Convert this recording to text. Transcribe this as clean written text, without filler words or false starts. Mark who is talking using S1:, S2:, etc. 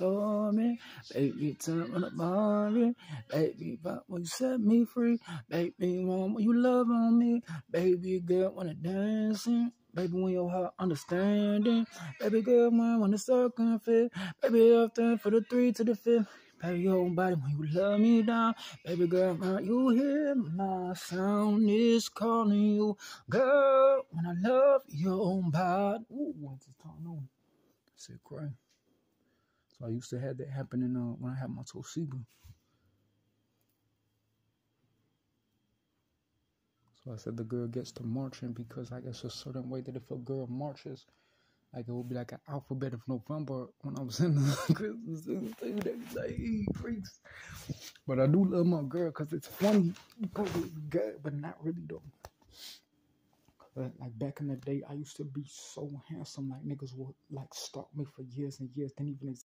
S1: for me. Baby, turn on the body. Baby, but when you set me free. Baby, mom, when you love on me. Baby girl, wanna dancing. Baby, when your heart understanding. Baby girl, when the circle fit. Baby, after for the 3 to the 5th. Baby, your body when you love me down. Baby girl, when you hear my sound is calling you. Girl, when I love your body. Ooh, what's this turn on? I said, cry. So I used to have that happen when I had my Toshiba. So I said the girl gets to marching because I guess a certain way that if a girl marches, like it would be like an alphabet of November when I was in the Christmas thing. They be like, hey, freaks. But I do love my girl because it's funny. Because it's good, but not really though. Like back in the day, I used to be so handsome. Like niggas would like stalk me for years and years. Didn't even